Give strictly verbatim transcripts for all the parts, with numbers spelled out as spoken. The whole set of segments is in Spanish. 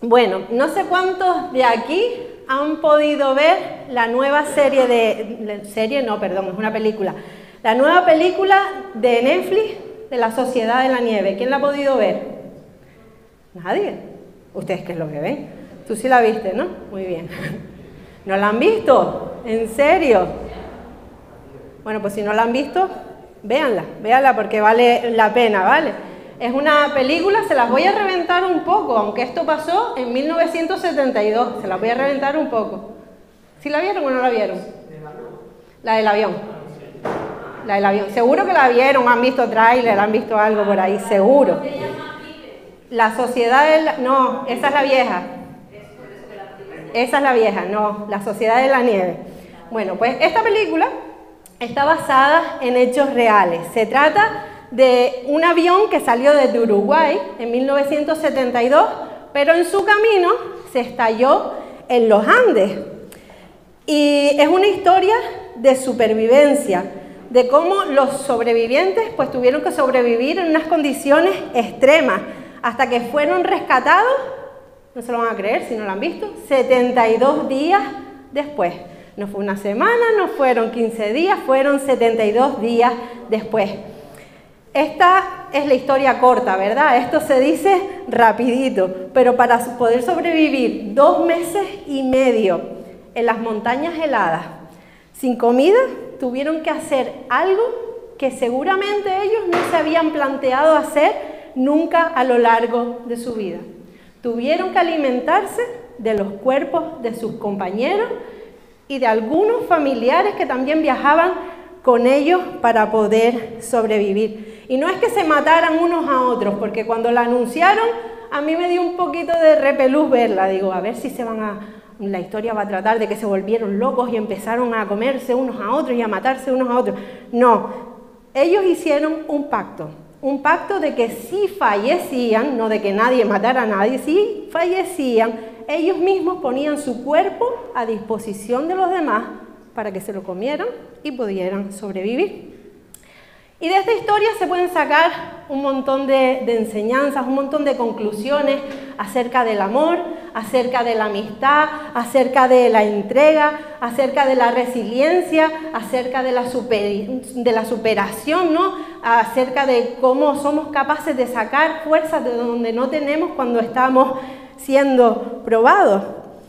Bueno, no sé cuántos de aquí han podido ver la nueva serie de... Serie, no, perdón, es una película. La nueva película de Netflix de La Sociedad de la Nieve. ¿Quién la ha podido ver? ¿Nadie? ¿Ustedes qué es lo que ven? Tú sí la viste, ¿no? Muy bien. ¿No la han visto? ¿En serio? Bueno, pues si no la han visto, véanla, véanla porque vale la pena, ¿vale? Es una película, se las voy a reventar un poco, aunque esto pasó en mil novecientos setenta y dos, se las voy a reventar un poco. ¿Sí la vieron o no la vieron? La del avión. La del avión. Seguro que la vieron, han visto tráiler, han visto algo por ahí, seguro. La Sociedad de la... No, esa es la vieja. Esa es la vieja, no, La Sociedad de la Nieve. Bueno, pues esta película está basada en hechos reales. Se trata de un avión que salió desde Uruguay en mil novecientos setenta y dos, pero en su camino se estalló en los Andes. Y es una historia de supervivencia, de cómo los sobrevivientes pues tuvieron que sobrevivir en unas condiciones extremas, hasta que fueron rescatados, no se lo van a creer si no lo han visto, setenta y dos días después. No fue una semana, no fueron quince días, fueron setenta y dos días después. Esta es la historia corta, ¿verdad? Esto se dice rapidito, pero para poder sobrevivir dos meses y medio en las montañas heladas, sin comida, tuvieron que hacer algo que seguramente ellos no se habían planteado hacer nunca a lo largo de su vida. Tuvieron que alimentarse de los cuerpos de sus compañeros y de algunos familiares que también viajaban con ellos para poder sobrevivir. Y no es que se mataran unos a otros, porque cuando la anunciaron, a mí me dio un poquito de repelús verla. Digo, a ver si se van a... La historia va a tratar de que se volvieron locos y empezaron a comerse unos a otros y a matarse unos a otros. No, ellos hicieron un pacto. Un pacto de que si fallecían, no de que nadie matara a nadie, si fallecían, ellos mismos ponían su cuerpo a disposición de los demás para que se lo comieran y pudieran sobrevivir. Y de esta historia se pueden sacar un montón de, de enseñanzas, un montón de conclusiones acerca del amor, acerca de la amistad, acerca de la entrega, acerca de la resiliencia, acerca de la, super, de la superación, ¿no? Acerca de cómo somos capaces de sacar fuerzas de donde no tenemos cuando estamos siendo probados.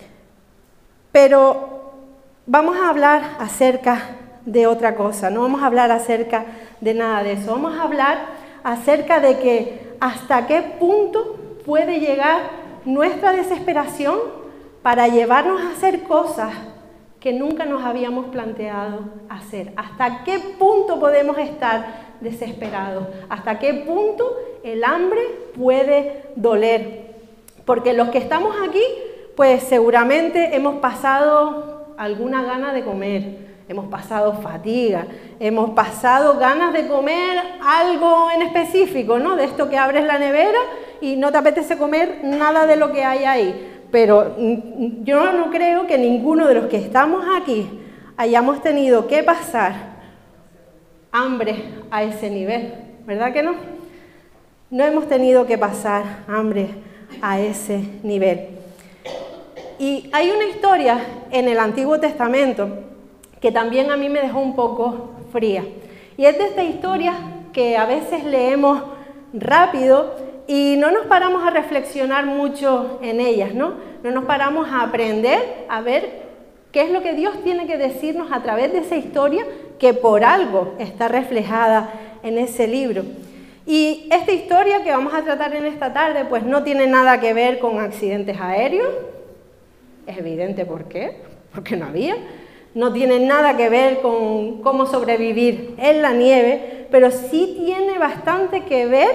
Pero vamos a hablar acerca de otra cosa, no vamos a hablar acerca de nada de eso, vamos a hablar acerca de que hasta qué punto puede llegar nuestra desesperación para llevarnos a hacer cosas que nunca nos habíamos planteado hacer, hasta qué punto podemos estar desesperados, hasta qué punto el hambre puede doler, porque los que estamos aquí, pues seguramente hemos pasado alguna gana de comer, hemos pasado fatiga, hemos pasado ganas de comer algo en específico, ¿no? De esto que abres la nevera y no te apetece comer nada de lo que hay ahí. Pero yo no creo que ninguno de los que estamos aquí hayamos tenido que pasar hambre a ese nivel, ¿verdad que no? No hemos tenido que pasar hambre a ese nivel. Y hay una historia en el Antiguo Testamento que también a mí me dejó un poco fría. Y es de esta historia que a veces leemos rápido y no nos paramos a reflexionar mucho en ellas, ¿no? No nos paramos a aprender, a ver qué es lo que Dios tiene que decirnos a través de esa historia que por algo está reflejada en ese libro. Y esta historia que vamos a tratar en esta tarde, pues no tiene nada que ver con accidentes aéreos. Es evidente por qué, porque no había. No tiene nada que ver con cómo sobrevivir en la nieve, pero sí tiene bastante que ver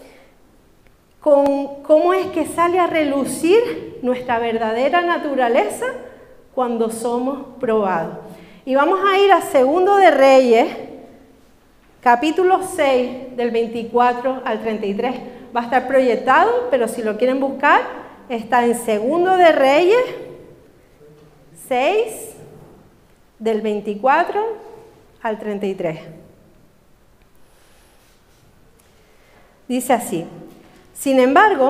con cómo es que sale a relucir nuestra verdadera naturaleza cuando somos probados. Y vamos a ir a Segundo de Reyes, capítulo seis, del veinticuatro al treinta y tres. Va a estar proyectado, pero si lo quieren buscar, está en Segundo de Reyes seis, del veinticuatro al treinta y tres. Dice así: sin embargo,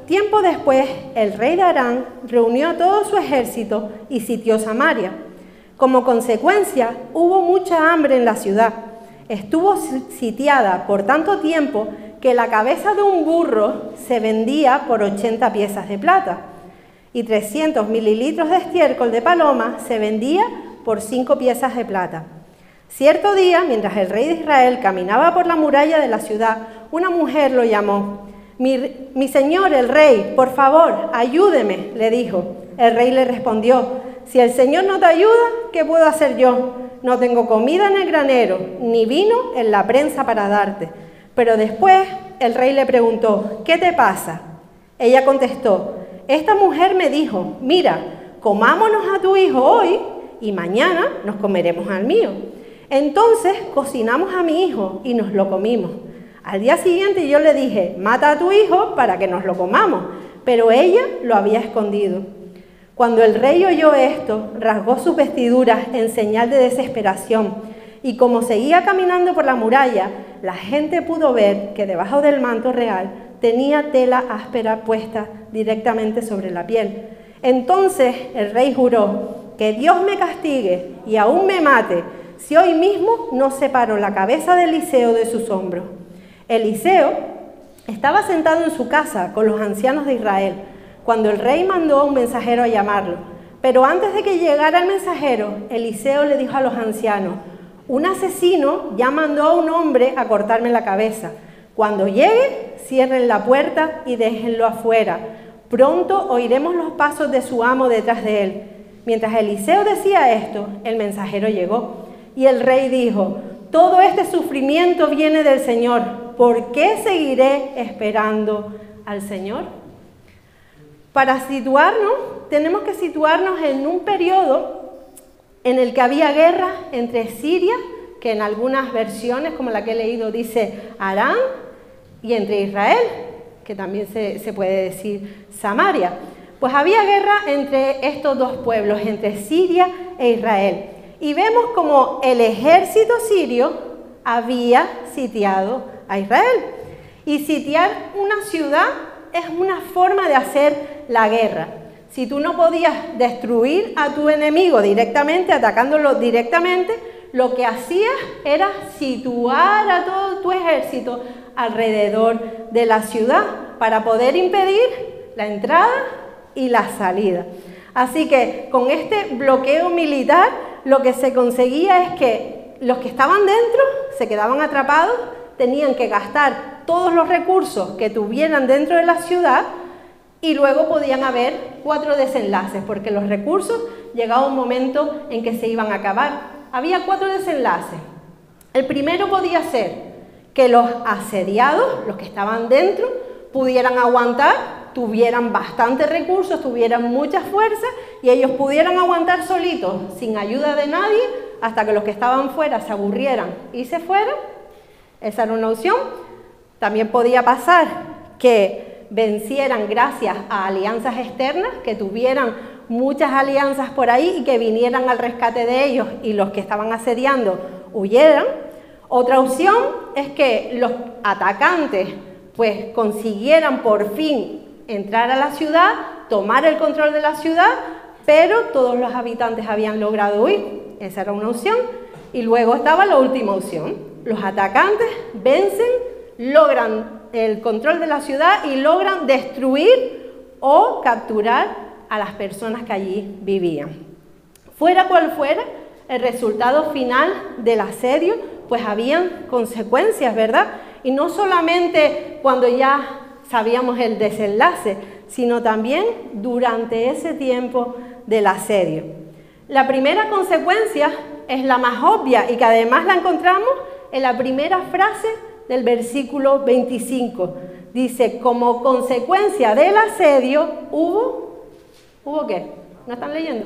tiempo después, el rey de Aram reunió todo su ejército y sitió Samaria. Como consecuencia, hubo mucha hambre en la ciudad. Estuvo sitiada por tanto tiempo que la cabeza de un burro se vendía por ochenta piezas de plata y trescientos mililitros de estiércol de paloma se vendía por cinco piezas de plata. Cierto día, mientras el rey de Israel caminaba por la muralla de la ciudad, una mujer lo llamó. Mi, mi señor, el rey, por favor, ayúdeme, le dijo. El rey le respondió, si el Señor no te ayuda, ¿qué puedo hacer yo? No tengo comida en el granero, ni vino en la prensa para darte. Pero después el rey le preguntó, ¿qué te pasa? Ella contestó, esta mujer me dijo, mira, comámonos a tu hijo hoy y mañana nos comeremos al mío. Entonces cocinamos a mi hijo y nos lo comimos. Al día siguiente yo le dije, mata a tu hijo para que nos lo comamos, pero ella lo había escondido. Cuando el rey oyó esto, rasgó sus vestiduras en señal de desesperación, y como seguía caminando por la muralla, la gente pudo ver que debajo del manto real tenía tela áspera puesta directamente sobre la piel. Entonces el rey juró, que Dios me castigue y aún me mate, si hoy mismo no separo la cabeza de Eliseo de sus hombros. Eliseo estaba sentado en su casa con los ancianos de Israel, cuando el rey mandó a un mensajero a llamarlo. Pero antes de que llegara el mensajero, Eliseo le dijo a los ancianos, un asesino ya mandó a un hombre a cortarme la cabeza. Cuando llegue, cierren la puerta y déjenlo afuera. Pronto oiremos los pasos de su amo detrás de él. Mientras Eliseo decía esto, el mensajero llegó. Y el rey dijo, todo este sufrimiento viene del Señor. ¿Por qué seguiré esperando al Señor? Para situarnos, tenemos que situarnos en un periodo en el que había guerra entre Siria, que en algunas versiones, como la que he leído, dice Aram, y entre Israel, que también se, se puede decir Samaria. Pues había guerra entre estos dos pueblos, entre Siria e Israel. Y vemos como el ejército sirio había sitiado a Israel. Y sitiar una ciudad es una forma de hacer la guerra. Si tú no podías destruir a tu enemigo directamente, atacándolo directamente, lo que hacías era situar a todo tu ejército alrededor de la ciudad para poder impedir la entrada y la salida. Así que con este bloqueo militar lo que se conseguía es que los que estaban dentro se quedaban atrapados, tenían que gastar todos los recursos que tuvieran dentro de la ciudad y luego podían haber cuatro desenlaces, porque los recursos llegaba un momento en que se iban a acabar. Había cuatro desenlaces. El primero podía ser que los asediados, los que estaban dentro, pudieran aguantar, tuvieran bastantes recursos, tuvieran mucha fuerza y ellos pudieran aguantar solitos, sin ayuda de nadie, hasta que los que estaban fuera se aburrieran y se fueran. Esa era una opción. También podía pasar que vencieran gracias a alianzas externas, que tuvieran muchas alianzas por ahí y que vinieran al rescate de ellos y los que estaban asediando huyeran. Otra opción es que los atacantes pues consiguieran por fin entrar a la ciudad, tomar el control de la ciudad, pero todos los habitantes habían logrado huir. Esa era una opción. Y luego estaba la última opción. Los atacantes vencen, logran el control de la ciudad y logran destruir o capturar a las personas que allí vivían. Fuera cual fuera, el resultado final del asedio, pues habían consecuencias, ¿verdad? Y no solamente cuando ya sabíamos el desenlace, sino también durante ese tiempo del asedio. La primera consecuencia es la más obvia y que además la encontramos en la primera frase del versículo veinticinco. Dice, como consecuencia del asedio hubo, ¿hubo qué? ¿No están leyendo?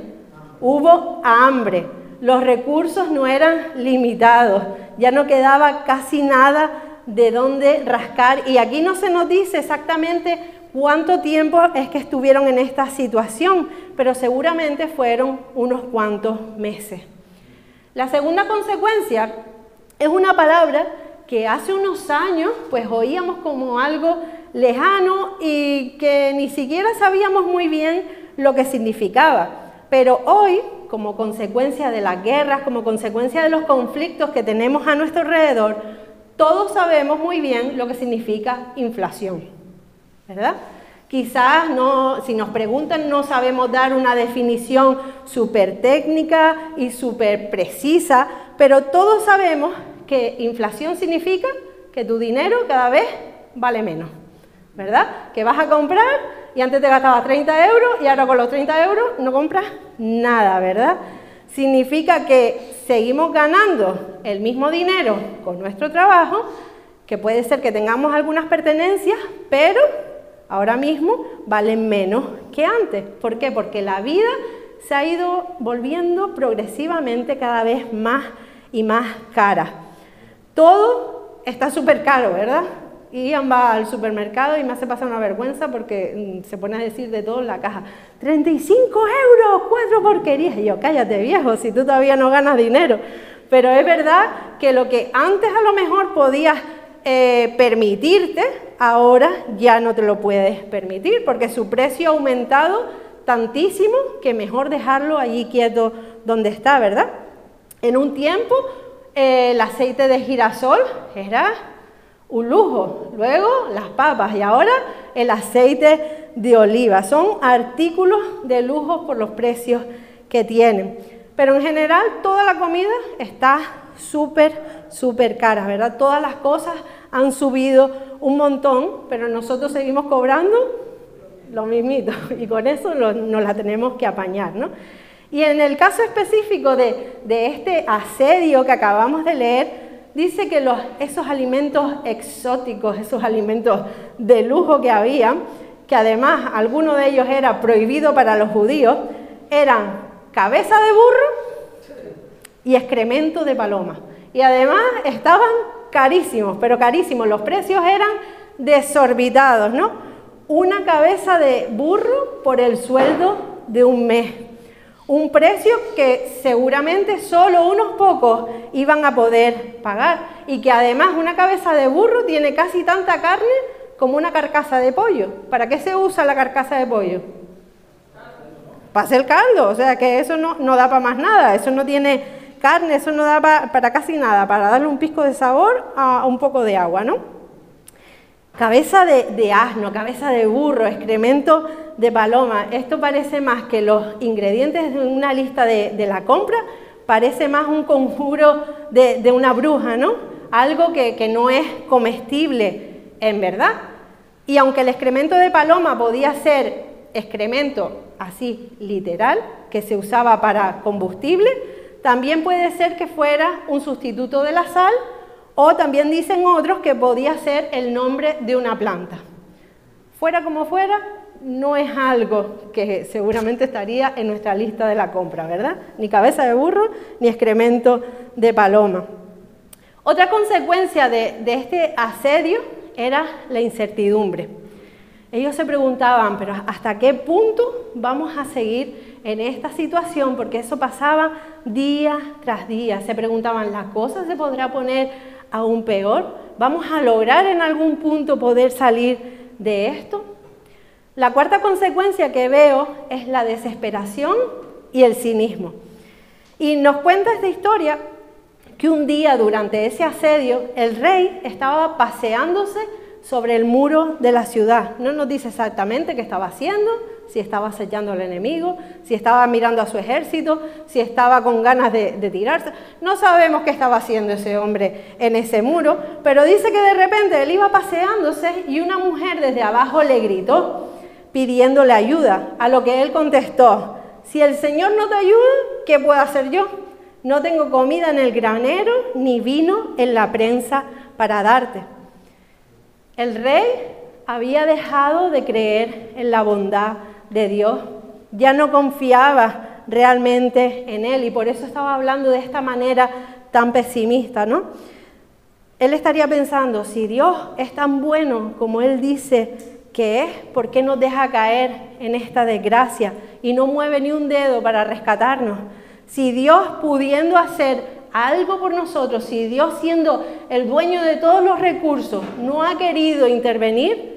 Hubo hambre. Los recursos no eran limitados, ya no quedaba casi nada de dónde rascar y aquí no se nos dice exactamente cuánto tiempo es que estuvieron en esta situación, pero seguramente fueron unos cuantos meses. La segunda consecuencia es una palabra que hace unos años pues oíamos como algo lejano y que ni siquiera sabíamos muy bien lo que significaba. Pero hoy, como consecuencia de las guerras, como consecuencia de los conflictos que tenemos a nuestro alrededor, todos sabemos muy bien lo que significa inflación, ¿verdad? Quizás no, si nos preguntan, no sabemos dar una definición súper técnica y súper precisa, pero todos sabemos que inflación significa que tu dinero cada vez vale menos, ¿verdad? Que vas a comprar y antes te gastabas treinta euros y ahora con los treinta euros no compras nada, ¿verdad? Significa que seguimos ganando el mismo dinero con nuestro trabajo, que puede ser que tengamos algunas pertenencias, pero ahora mismo valen menos que antes. ¿Por qué? Porque la vida se ha ido volviendo progresivamente cada vez más y más cara. Todo está súper caro, ¿verdad? Ian va al supermercado y me hace pasar una vergüenza porque se pone a decir de todo en la caja. treinta y cinco euros, cuatro porquerías. Y yo, cállate viejo, si tú todavía no ganas dinero. Pero es verdad que lo que antes a lo mejor podías eh, permitirte, ahora ya no te lo puedes permitir porque su precio ha aumentado tantísimo que mejor dejarlo allí quieto donde está, ¿verdad? En un tiempo eh, el aceite de girasol era un lujo, luego las papas y ahora el aceite de oliva. Son artículos de lujo por los precios que tienen. Pero en general toda la comida está súper, súper cara, ¿verdad? Todas las cosas han subido un montón, pero nosotros seguimos cobrando lo mismito y con eso lo, nos la tenemos que apañar, ¿no? Y en el caso específico de, de este asedio que acabamos de leer, dice que los, esos alimentos exóticos, esos alimentos de lujo que había, que además alguno de ellos era prohibido para los judíos, eran cabeza de burro y excremento de paloma. Y además estaban carísimos, pero carísimos, los precios eran desorbitados, ¿no? Una cabeza de burro por el sueldo de un mes. Un precio que seguramente solo unos pocos iban a poder pagar y que además una cabeza de burro tiene casi tanta carne como una carcasa de pollo. ¿Para qué se usa la carcasa de pollo? Para hacer caldo, o sea que eso no, no da para más nada, eso no tiene carne, eso no da para, para casi nada, para darle un pisco de sabor a un poco de agua, ¿no? Cabeza de, de asno, cabeza de burro, excremento de paloma. Esto parece más que los ingredientes de una lista de, de la compra, parece más un conjuro de, de una bruja, ¿no? Algo que, que no es comestible en verdad. Y aunque el excremento de paloma podía ser excremento así literal, que se usaba para combustible, también puede ser que fuera un sustituto de la sal. O también dicen otros que podía ser el nombre de una planta. Fuera como fuera, no es algo que seguramente estaría en nuestra lista de la compra, ¿verdad? Ni cabeza de burro, ni excremento de paloma. Otra consecuencia de, de este asedio era la incertidumbre. Ellos se preguntaban, pero ¿hasta qué punto vamos a seguir en esta situación? Porque eso pasaba día tras día. Se preguntaban, ¿la cosa se podrá poner aún peor? ¿Vamos a lograr en algún punto poder salir de esto? La cuarta consecuencia que veo es la desesperación y el cinismo. Y nos cuenta esta historia que un día durante ese asedio el rey estaba paseándose sobre el muro de la ciudad. No nos dice exactamente qué estaba haciendo, si estaba acechando al enemigo, si estaba mirando a su ejército, si estaba con ganas de, de tirarse. No sabemos qué estaba haciendo ese hombre en ese muro, pero dice que de repente él iba paseándose y una mujer desde abajo le gritó pidiéndole ayuda, a lo que él contestó, si el Señor no te ayuda, ¿qué puedo hacer yo? No tengo comida en el granero ni vino en la prensa para darte. El rey había dejado de creer en la bondad de Dios, ya no confiaba realmente en Él y por eso estaba hablando de esta manera tan pesimista, ¿no? Él estaría pensando, si Dios es tan bueno como Él dice que es, ¿por qué nos deja caer en esta desgracia y no mueve ni un dedo para rescatarnos? Si Dios pudiendo hacer algo por nosotros, si Dios siendo el dueño de todos los recursos no ha querido intervenir,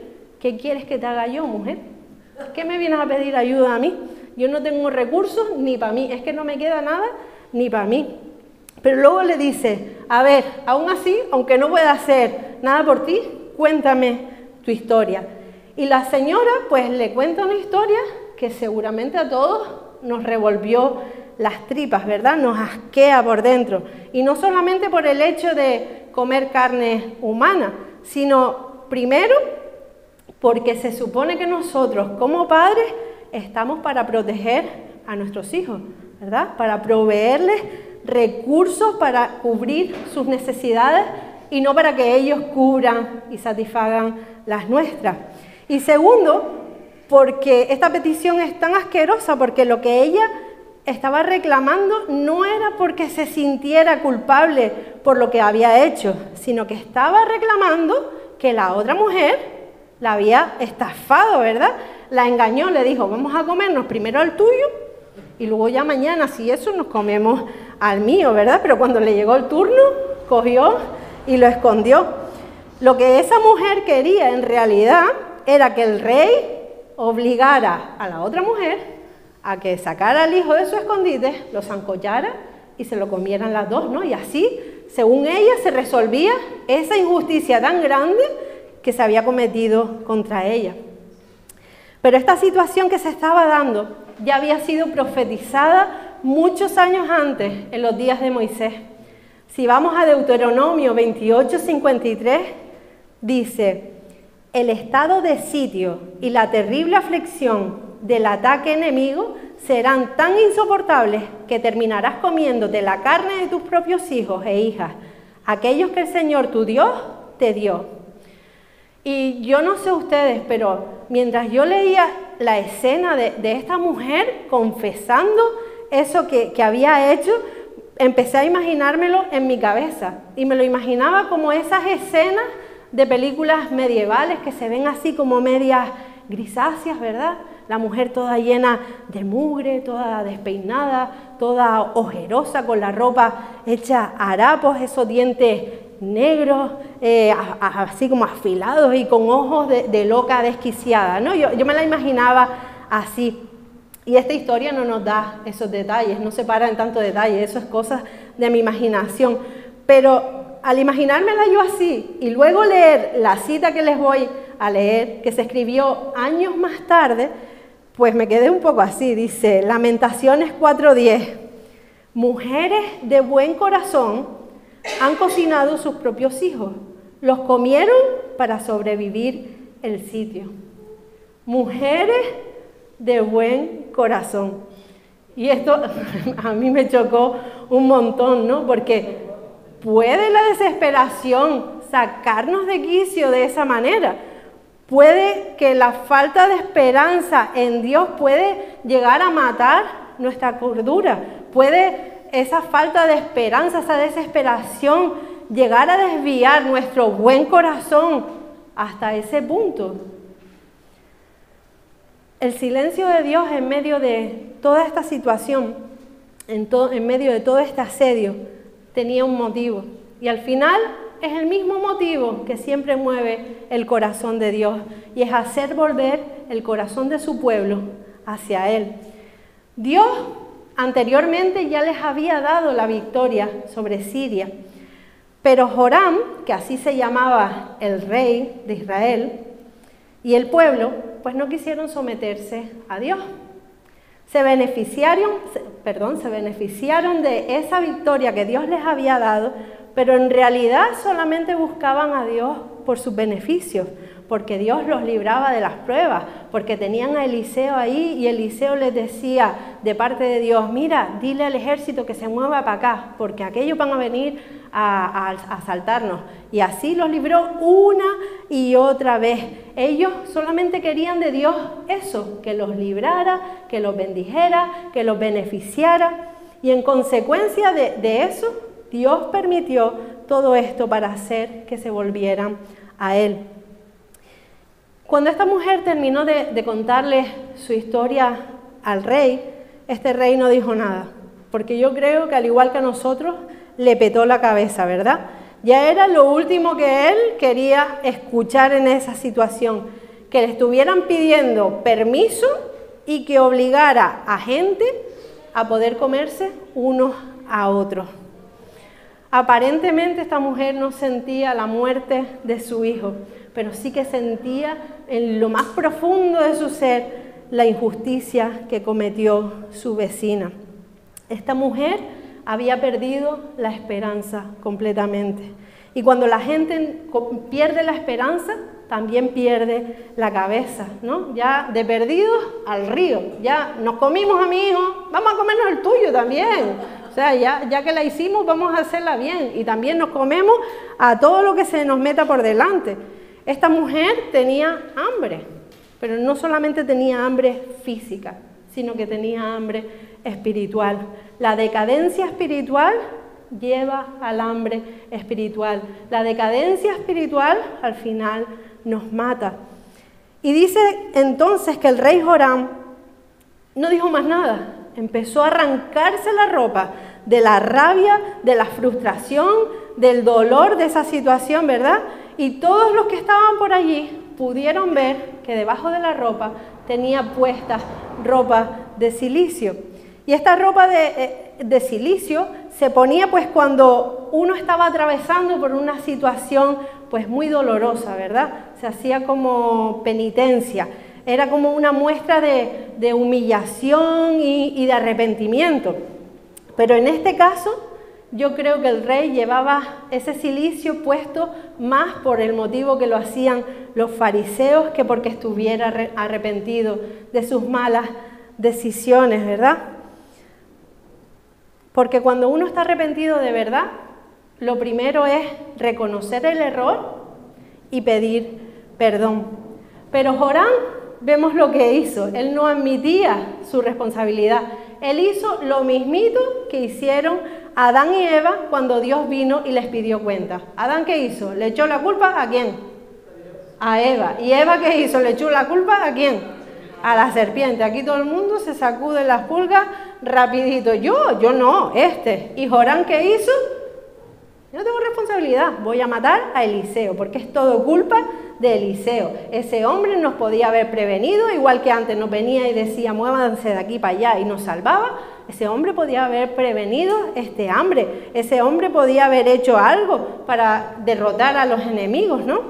¿qué quieres que te haga yo, mujer? ¿Qué me vienes a pedir ayuda a mí? Yo no tengo recursos ni para mí, es que no me queda nada ni para mí. Pero luego le dice, a ver, aún así, aunque no pueda hacer nada por ti, cuéntame tu historia. Y la señora pues le cuenta una historia que seguramente a todos nos revolvió las tripas, ¿verdad? Nos asquea por dentro. Y no solamente por el hecho de comer carne humana, sino primero porque se supone que nosotros como padres estamos para proteger a nuestros hijos, ¿verdad? Para proveerles recursos para cubrir sus necesidades y no para que ellos cubran y satisfagan las nuestras. Y segundo, porque esta petición es tan asquerosa, porque lo que ella estaba reclamando no era porque se sintiera culpable por lo que había hecho, sino que estaba reclamando que la otra mujer la había estafado, ¿verdad? La engañó, le dijo, vamos a comernos primero al tuyo y luego ya mañana, si eso, nos comemos al mío, ¿verdad? Pero cuando le llegó el turno, cogió y lo escondió. Lo que esa mujer quería en realidad era que el rey obligara a la otra mujer a que sacara al hijo de su escondite, lo zancollara y se lo comieran las dos, ¿no? Y así, según ella, se resolvía esa injusticia tan grande que se había cometido contra ella. Pero esta situación que se estaba dando ya había sido profetizada muchos años antes, en los días de Moisés. Si vamos a Deuteronomio veintiocho, cincuenta y tres, dice, el estado de sitio y la terrible aflicción del ataque enemigo serán tan insoportables que terminarás comiéndote la carne de tus propios hijos e hijas, aquellos que el Señor tu Dios te dio. Y yo no sé ustedes, pero mientras yo leía la escena de, de esta mujer confesando eso que, que había hecho, empecé a imaginármelo en mi cabeza. Y me lo imaginaba como esas escenas de películas medievales que se ven así como medias grisáceas, ¿verdad? La mujer toda llena de mugre, toda despeinada, toda ojerosa, con la ropa hecha harapos, esos dientes negros, eh, a, a, así como afilados y con ojos de, de loca desquiciada, ¿no? Yo, yo me la imaginaba así. Y esta historia no nos da esos detalles, no se para en tanto detalle, eso es cosa de mi imaginación. Pero al imaginármela yo así y luego leer la cita que les voy a leer, que se escribió años más tarde, pues me quedé un poco así. Dice, Lamentaciones cuatro diez, mujeres de buen corazón han cocinado sus propios hijos, los comieron para sobrevivir el sitio. Mujeres de buen corazón. Y esto a mí me chocó un montón, ¿no? Porque ¿puede la desesperación sacarnos de quicio de esa manera? ¿Puede que la falta de esperanza en Dios puede llegar a matar nuestra cordura? ¿Puede esa falta de esperanza, esa desesperación llegar a desviar nuestro buen corazón hasta ese punto? El silencio de Dios en medio de toda esta situación, en, to- en medio de todo este asedio, tenía un motivo. Y al final es el mismo motivo que siempre mueve el corazón de Dios, y es hacer volver el corazón de su pueblo hacia Él. Dios anteriormente ya les había dado la victoria sobre Siria, pero Joram, que así se llamaba el rey de Israel, y el pueblo, pues no quisieron someterse a Dios. Se beneficiaron, perdón, se beneficiaron de esa victoria que Dios les había dado, pero en realidad solamente buscaban a Dios por sus beneficios, porque Dios los libraba de las pruebas, porque tenían a Eliseo ahí y Eliseo les decía de parte de Dios, mira, dile al ejército que se mueva para acá, porque aquellos van a venir a, a, a asaltarnos. Y así los libró una y otra vez. Ellos solamente querían de Dios eso, que los librara, que los bendijera, que los beneficiara. Y en consecuencia de, de eso, Dios permitió todo esto para hacer que se volvieran a Él. Cuando esta mujer terminó de, de contarle su historia al rey, este rey no dijo nada, porque yo creo que al igual que a nosotros, le petó la cabeza, ¿verdad? Ya era lo último que él quería escuchar en esa situación, que le estuvieran pidiendo permiso y que obligara a gente a poder comerse unos a otros. Aparentemente esta mujer no sentía la muerte de su hijo, pero sí que sentía en lo más profundo de su ser la injusticia que cometió su vecina. Esta mujer había perdido la esperanza completamente. Y cuando la gente pierde la esperanza, también pierde la cabeza, ¿no? Ya de perdidos al río. Ya nos comimos a mi hijo, vamos a comernos el tuyo también. O sea, ya, ya que la hicimos, vamos a hacerla bien. Y también nos comemos a todo lo que se nos meta por delante. Esta mujer tenía hambre, pero no solamente tenía hambre física, sino que tenía hambre espiritual. La decadencia espiritual lleva al hambre espiritual. La decadencia espiritual al final nos mata. Y dice entonces que el rey Joram no dijo más nada. Empezó a arrancarse la ropa de la rabia, de la frustración, del dolor de esa situación, ¿verdad? Y todos los que estaban por allí pudieron ver que debajo de la ropa tenía puesta ropa de silicio. Y esta ropa de, de silicio se ponía pues cuando uno estaba atravesando por una situación pues muy dolorosa, ¿verdad? Se hacía como penitencia, era como una muestra de, de humillación y, y de arrepentimiento. Pero en este caso yo creo que el rey llevaba ese silicio puesto más por el motivo que lo hacían los fariseos que porque estuviera arrepentido de sus malas decisiones, ¿verdad? Porque cuando uno está arrepentido de verdad, lo primero es reconocer el error y pedir perdón. Pero Joram, vemos lo que hizo. Él no admitía su responsabilidad. Él hizo lo mismito que hicieron Adán y Eva cuando Dios vino y les pidió cuenta. ¿Adán qué hizo? ¿Le echó la culpa a quién? A Eva. ¿Y Eva qué hizo? ¿Le echó la culpa a quién? A la serpiente. Aquí todo el mundo se sacude las pulgas rapidito. Yo, yo no, este. ¿Y Joram qué hizo? Yo no tengo responsabilidad, voy a matar a Eliseo, porque es todo culpa de Eliseo. Ese hombre nos podía haber prevenido, igual que antes nos venía y decía, muévanse de aquí para allá, y nos salvaba. Ese hombre podía haber prevenido este hambre, ese hombre podía haber hecho algo para derrotar a los enemigos, ¿no?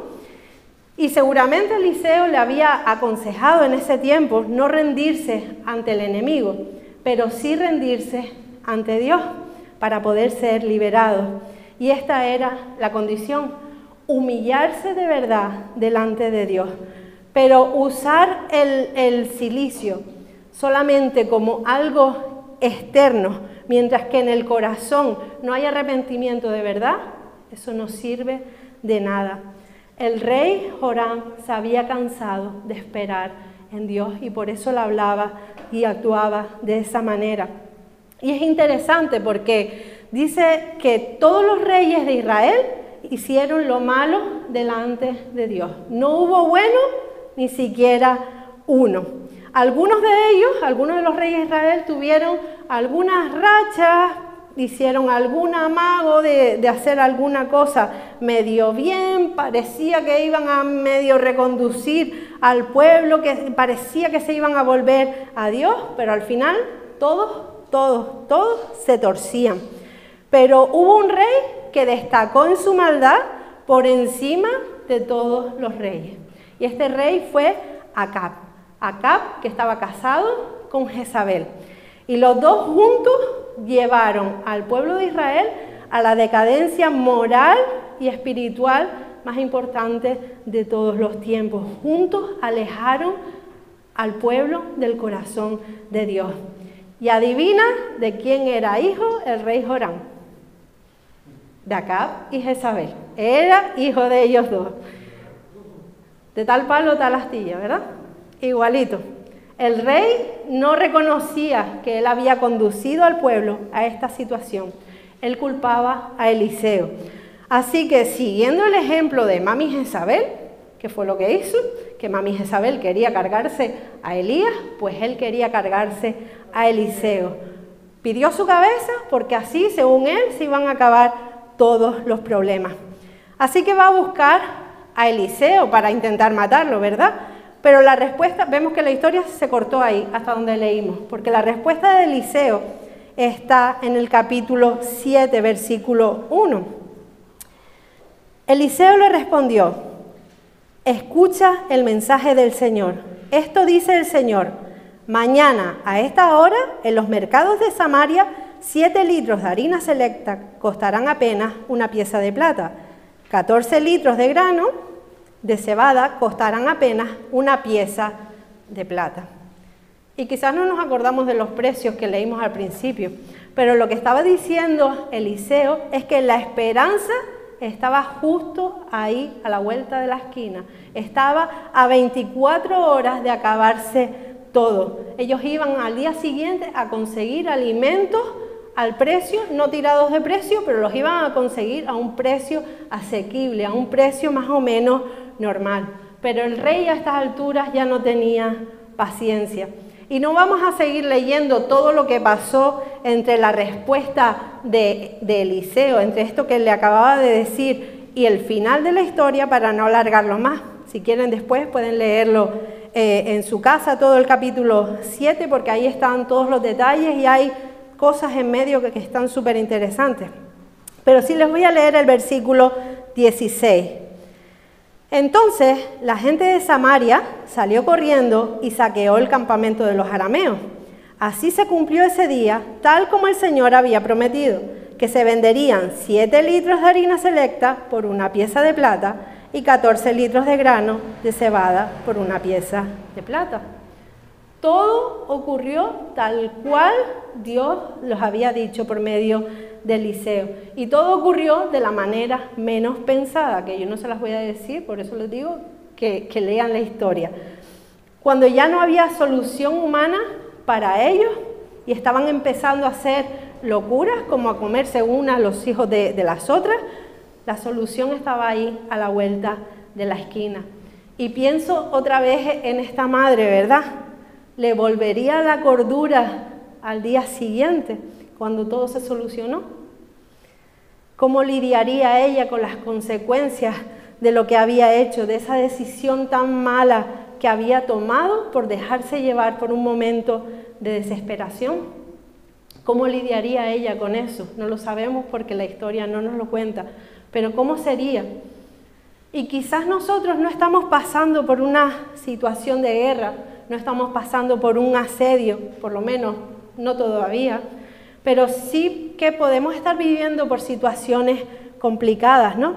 Y seguramente Eliseo le había aconsejado en ese tiempo no rendirse ante el enemigo, pero sí rendirse ante Dios para poder ser liberado. Y esta era la condición, humillarse de verdad delante de Dios. Pero usar el, el silicio solamente como algo externo, mientras que en el corazón no hay arrepentimiento de verdad, eso no sirve de nada. El rey Joram se había cansado de esperar en Dios y por eso le hablaba y actuaba de esa manera. Y es interesante porque dice que todos los reyes de Israel hicieron lo malo delante de Dios. No hubo bueno ni siquiera uno. Algunos de ellos, algunos de los reyes de Israel tuvieron algunas rachas, hicieron algún amago de, de hacer alguna cosa medio bien, parecía que iban a medio reconducir al pueblo, que parecía que se iban a volver a Dios, pero al final todos, todos, todos se torcían. Pero hubo un rey que destacó en su maldad por encima de todos los reyes. Y este rey fue Acab. Acab, que estaba casado con Jezabel. Y los dos juntos llevaron al pueblo de Israel a la decadencia moral y espiritual más importante de todos los tiempos. Juntos alejaron al pueblo del corazón de Dios. Y adivina de quién era hijo el rey Joram. De Acab y Jezabel. Era hijo de ellos dos. De tal palo, tal astilla, ¿verdad? Igualito. El rey no reconocía que él había conducido al pueblo a esta situación. Él culpaba a Eliseo. Así que, siguiendo el ejemplo de mami Jezabel, que fue lo que hizo, que mami Jezabel quería cargarse a Elías, pues él quería cargarse a Eliseo. Pidió su cabeza porque así, según él, se iban a acabar todos los problemas. Así que va a buscar a Eliseo para intentar matarlo, ¿verdad? Pero la respuesta, vemos que la historia se cortó ahí, hasta donde leímos, porque la respuesta de Eliseo está en el capítulo siete, versículo uno. Eliseo le respondió: escucha el mensaje del Señor. Esto dice el Señor: mañana a esta hora en los mercados de Samaria siete litros de harina selecta costarán apenas una pieza de plata. catorce litros de grano de cebada costarán apenas una pieza de plata. Y quizás no nos acordamos de los precios que leímos al principio, pero lo que estaba diciendo Eliseo es que la esperanza estaba justo ahí, a la vuelta de la esquina. Estaba a veinticuatro horas de acabarse todo. Ellos iban al día siguiente a conseguir alimentos al precio, no tirados de precio, pero los iban a conseguir a un precio asequible, a un precio más o menos normal. Pero el rey a estas alturas ya no tenía paciencia. Y no vamos a seguir leyendo todo lo que pasó entre la respuesta de, de Eliseo, entre esto que le acababa de decir y el final de la historia, para no alargarlo más. Si quieren después pueden leerlo eh, en su casa, todo el capítulo siete, porque ahí están todos los detalles y hay cosas en medio que, que están súper interesantes. Pero sí les voy a leer el versículo dieciséis. Entonces la gente de Samaria salió corriendo y saqueó el campamento de los arameos. Así se cumplió ese día, tal como el Señor había prometido, que se venderían siete litros de harina selecta por una pieza de plata y catorce litros de grano de cebada por una pieza de plata. Todo ocurrió tal cual Dios los había dicho por medio de Eliseo. Y todo ocurrió de la manera menos pensada, que yo no se las voy a decir, por eso les digo que, que lean la historia. Cuando ya no había solución humana para ellos y estaban empezando a hacer locuras, como a comerse unas los hijos de, de las otras, la solución estaba ahí a la vuelta de la esquina. Y pienso otra vez en esta madre, ¿verdad? Le volvería la cordura al día siguiente, cuando todo se solucionó. ¿Cómo lidiaría ella con las consecuencias de lo que había hecho, de esa decisión tan mala que había tomado por dejarse llevar por un momento de desesperación? ¿Cómo lidiaría ella con eso? No lo sabemos porque la historia no nos lo cuenta, pero ¿cómo sería? Y quizás nosotros no estamos pasando por una situación de guerra, no estamos pasando por un asedio, por lo menos no todavía, pero sí que podemos estar viviendo por situaciones complicadas, ¿no?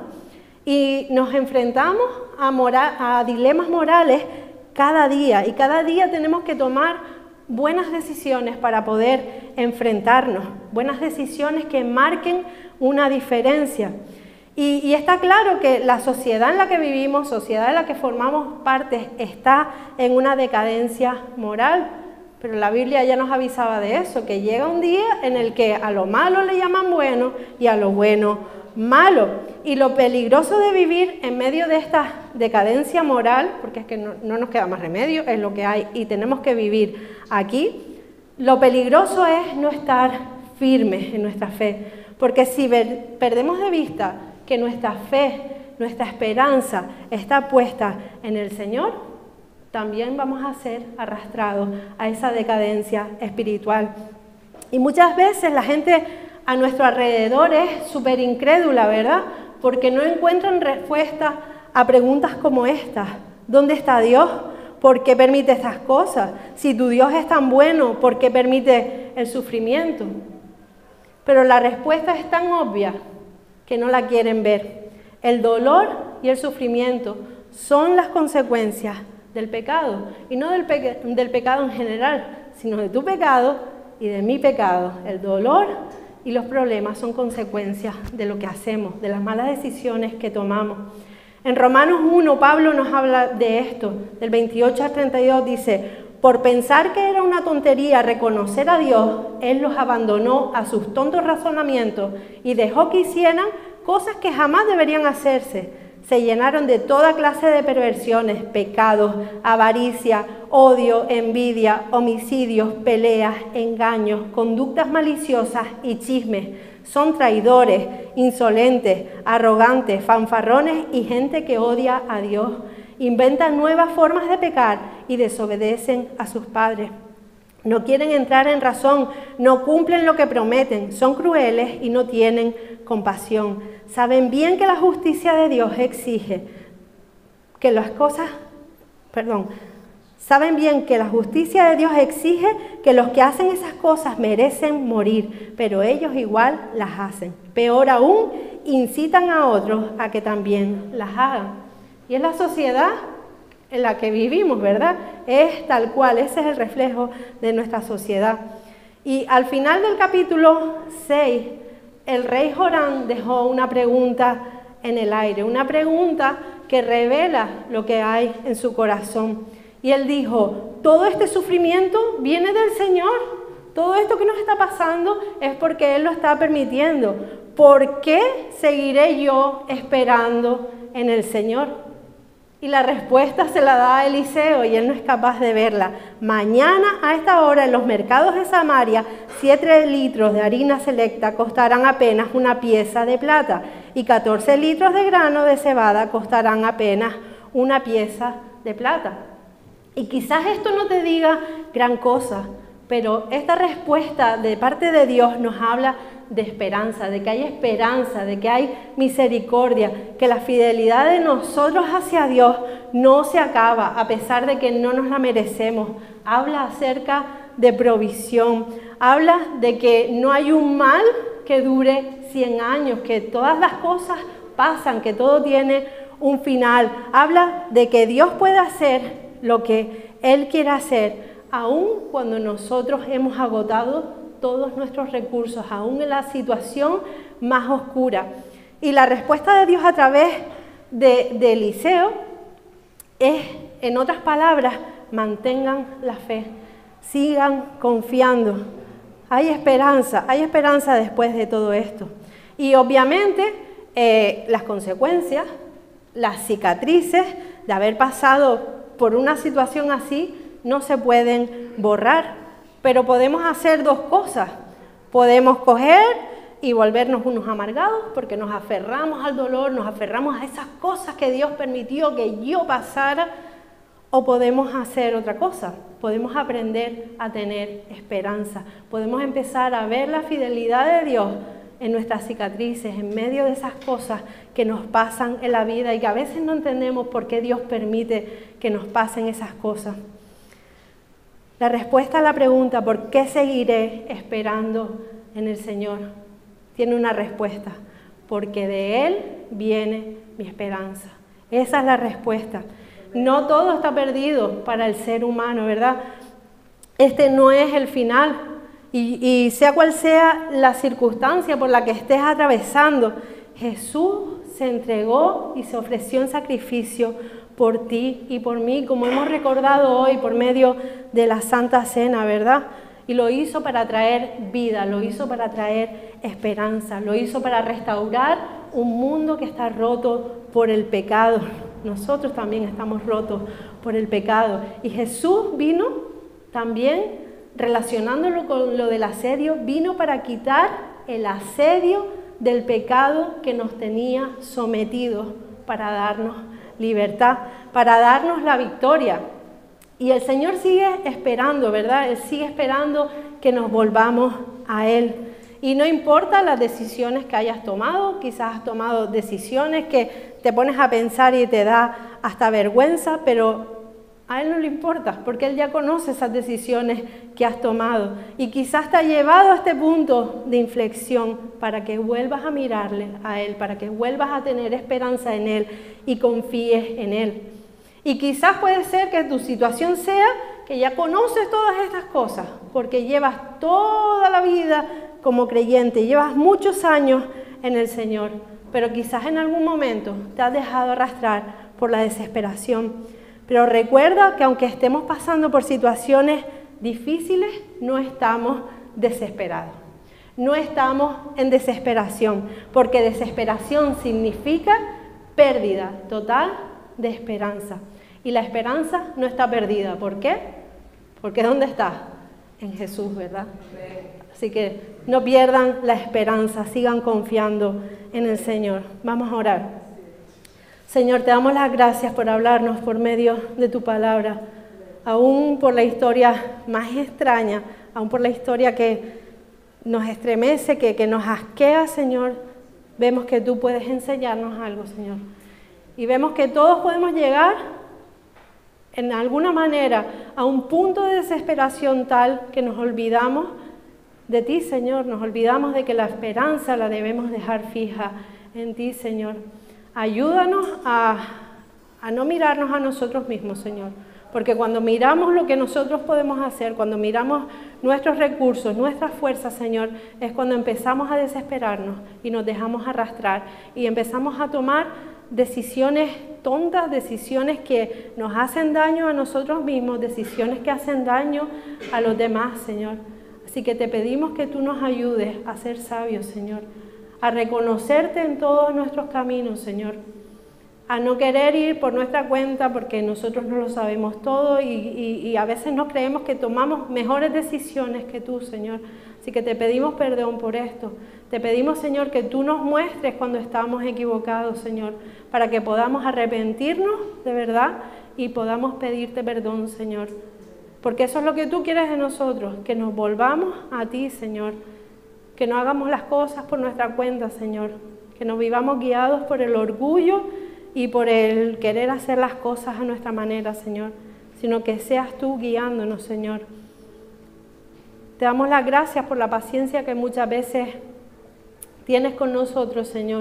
Y nos enfrentamos a, moral, a dilemas morales cada día, y cada día tenemos que tomar buenas decisiones para poder enfrentarnos, buenas decisiones que marquen una diferencia. Y, y está claro que la sociedad en la que vivimos, sociedad en la que formamos parte, está en una decadencia moral. Pero la Biblia ya nos avisaba de eso, que llega un día en el que a lo malo le llaman bueno y a lo bueno malo. Y lo peligroso de vivir en medio de esta decadencia moral, porque es que no, no nos queda más remedio, es lo que hay y tenemos que vivir aquí, lo peligroso es no estar firmes en nuestra fe. Porque si ver, perdemos de vista que nuestra fe, nuestra esperanza está puesta en el Señor, también vamos a ser arrastrados a esa decadencia espiritual. Y muchas veces la gente a nuestro alrededor es súper incrédula, ¿verdad? Porque no encuentran respuesta a preguntas como estas. ¿Dónde está Dios? ¿Por qué permite estas cosas? Si tu Dios es tan bueno, ¿por qué permite el sufrimiento? Pero la respuesta es tan obvia que no la quieren ver. El dolor y el sufrimiento son las consecuencias del pecado, y no del, peca del pecado en general, sino de tu pecado y de mi pecado. El dolor y los problemas son consecuencias de lo que hacemos, de las malas decisiones que tomamos. En Romanos uno, Pablo nos habla de esto, del veintiocho al treinta y dos, dice: por pensar que era una tontería reconocer a Dios, Él los abandonó a sus tontos razonamientos y dejó que hicieran cosas que jamás deberían hacerse. Se llenaron de toda clase de perversiones, pecados, avaricia, odio, envidia, homicidios, peleas, engaños, conductas maliciosas y chismes. Son traidores, insolentes, arrogantes, fanfarrones y gente que odia a Dios. Inventan nuevas formas de pecar y desobedecen a sus padres. No quieren entrar en razón, no cumplen lo que prometen, son crueles y no tienen compasión. Saben bien que la justicia de Dios exige que las cosas, perdón, saben bien que la justicia de Dios exige que los que hacen esas cosas merecen morir, pero ellos igual las hacen. Peor aún, incitan a otros a que también las hagan. Y es la sociedad en la que vivimos, ¿verdad? Es tal cual, ese es el reflejo de nuestra sociedad. Y al final del capítulo seis, el rey Jorán dejó una pregunta en el aire, una pregunta que revela lo que hay en su corazón. Y él dijo, todo este sufrimiento viene del Señor, todo esto que nos está pasando es porque Él lo está permitiendo. ¿Por qué seguiré yo esperando en el Señor? Y la respuesta se la da a Eliseo y él no es capaz de verla. Mañana a esta hora en los mercados de Samaria, siete litros de harina selecta costarán apenas una pieza de plata y catorce litros de grano de cebada costarán apenas una pieza de plata. Y quizás esto no te diga gran cosa, pero esta respuesta de parte de Dios nos habla de esperanza, de que hay esperanza, de que hay misericordia, que la fidelidad de nosotros hacia Dios no se acaba a pesar de que no nos la merecemos. Habla acerca de provisión, habla de que no hay un mal que dure cien años, que todas las cosas pasan, que todo tiene un final. Habla de que Dios puede hacer lo que Él quiere hacer, aun cuando nosotros hemos agotado todos nuestros recursos, aún en la situación más oscura. Y la respuesta de Dios a través de, de Eliseo es, en otras palabras, mantengan la fe, sigan confiando. Hay esperanza, hay esperanza después de todo esto. Y obviamente eh, las consecuencias, las cicatrices de haber pasado por una situación así no se pueden borrar. Pero podemos hacer dos cosas. Podemos coger y volvernos unos amargados porque nos aferramos al dolor, nos aferramos a esas cosas que Dios permitió que yo pasara. O podemos hacer otra cosa. Podemos aprender a tener esperanza. Podemos empezar a ver la fidelidad de Dios en nuestras cicatrices, en medio de esas cosas que nos pasan en la vida y que a veces no entendemos por qué Dios permite que nos pasen esas cosas. La respuesta a la pregunta, ¿por qué seguiré esperando en el Señor? Tiene una respuesta, porque de Él viene mi esperanza. Esa es la respuesta. No todo está perdido para el ser humano, ¿verdad? Este no es el final. Y, y sea cual sea la circunstancia por la que estés atravesando, Jesús se entregó y se ofreció en sacrificio por ti y por mí, como hemos recordado hoy por medio de la Santa Cena, ¿verdad? Y lo hizo para traer vida, lo hizo para traer esperanza, lo hizo para restaurar un mundo que está roto por el pecado. Nosotros también estamos rotos por el pecado. Y Jesús vino también, relacionándolo con lo del asedio, vino para quitar el asedio del pecado que nos tenía sometidos, para darnos libertad, para darnos la victoria. Y el Señor sigue esperando, ¿verdad? Él sigue esperando que nos volvamos a Él. Y no importa las decisiones que hayas tomado, quizás has tomado decisiones que te pones a pensar y te da hasta vergüenza, pero a Él no le importa, porque Él ya conoce esas decisiones que has tomado. Y quizás te ha llevado a este punto de inflexión para que vuelvas a mirarle a Él, para que vuelvas a tener esperanza en Él y confíes en Él. Y quizás puede ser que tu situación sea que ya conoces todas estas cosas, porque llevas toda la vida como creyente, llevas muchos años en el Señor, pero quizás en algún momento te has dejado arrastrar por la desesperación. Pero recuerda que aunque estemos pasando por situaciones difíciles, no estamos desesperados. No estamos en desesperación, porque desesperación significa pérdida total de esperanza. Y la esperanza no está perdida. ¿Por qué? Porque ¿dónde está? En Jesús, ¿verdad? Así que no pierdan la esperanza, sigan confiando en el Señor. Vamos a orar. Señor, te damos las gracias por hablarnos por medio de tu palabra, aún por la historia más extraña, aún por la historia que nos estremece, que, que nos asquea, Señor. Vemos que tú puedes enseñarnos algo, Señor. Y vemos que todos podemos llegar en alguna manera a un punto de desesperación tal que nos olvidamos de ti, Señor. Nos olvidamos de que la esperanza la debemos dejar fija en ti, Señor. Ayúdanos a, a no mirarnos a nosotros mismos, Señor. Porque cuando miramos lo que nosotros podemos hacer, cuando miramos nuestros recursos, nuestras fuerzas, Señor, es cuando empezamos a desesperarnos y nos dejamos arrastrar y empezamos a tomar decisiones tontas, decisiones que nos hacen daño a nosotros mismos, decisiones que hacen daño a los demás, Señor. Así que te pedimos que tú nos ayudes a ser sabios, Señor, a reconocerte en todos nuestros caminos, Señor, a no querer ir por nuestra cuenta porque nosotros no lo sabemos todo y, y, y a veces nos creemos que tomamos mejores decisiones que tú, Señor. Así que te pedimos perdón por esto. Te pedimos, Señor, que tú nos muestres cuando estamos equivocados, Señor, para que podamos arrepentirnos de verdad y podamos pedirte perdón, Señor. Porque eso es lo que tú quieres de nosotros, que nos volvamos a ti, Señor. Que no hagamos las cosas por nuestra cuenta, Señor. Que nos vivamos guiados por el orgullo y por el querer hacer las cosas a nuestra manera, Señor, sino que seas tú guiándonos, Señor. Te damos las gracias por la paciencia que muchas veces tienes con nosotros, Señor,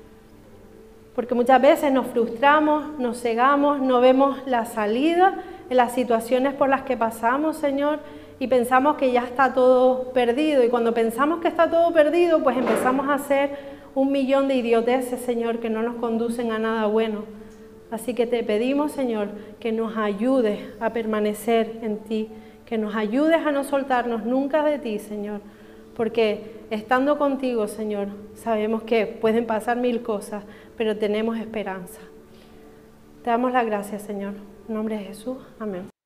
porque muchas veces nos frustramos, nos cegamos, no vemos la salida en las situaciones por las que pasamos, Señor, y pensamos que ya está todo perdido, y cuando pensamos que está todo perdido, pues empezamos a hacer un millón de idioteces, Señor, que no nos conducen a nada bueno. Así que te pedimos, Señor, que nos ayudes a permanecer en ti, que nos ayudes a no soltarnos nunca de ti, Señor, porque estando contigo, Señor, sabemos que pueden pasar mil cosas, pero tenemos esperanza. Te damos las gracias, Señor. En nombre de Jesús, amén.